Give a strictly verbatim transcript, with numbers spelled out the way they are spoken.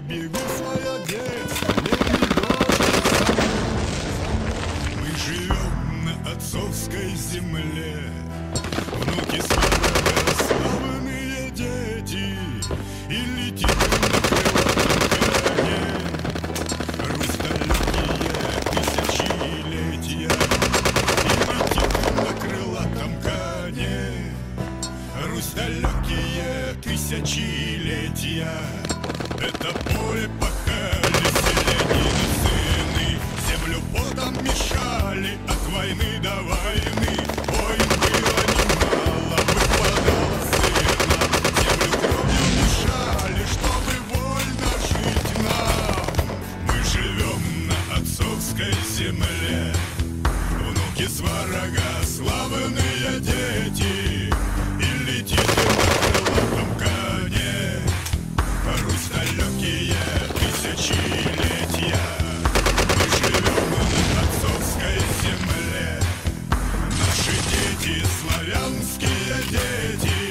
берегу свое детство, летний дождь. Мы живем на отцовской земле, внуки свободы, славные дети, и летит на крылатом коне. Русь далекие тысячелетия, и летит на крылатом коне. Русь далекие тысячелетия, это поле пахали селянины сыны, землю потом мешали от войны до войны. Ой, было немало, выпадало сына, землю кровью мешали, чтобы вольно жить нам. Мы живем на отцовской земле, внуки сварога, славные дети, и летит на крылатом коне. Русь далекие тысячелетия, мы живем на отцовской земле. Наши дети, славянские дети,